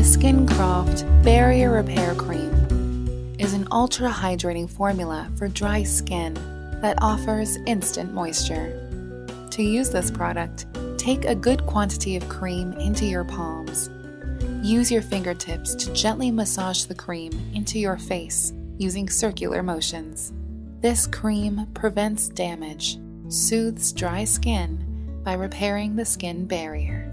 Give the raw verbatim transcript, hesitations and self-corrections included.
SkinKraft Barrier Repair Cream is an ultra-hydrating formula for dry skin that offers instant moisture. To use this product, take a good quantity of cream into your palms. Use your fingertips to gently massage the cream into your face using circular motions. This cream prevents damage, soothes dry skin by repairing the skin barrier.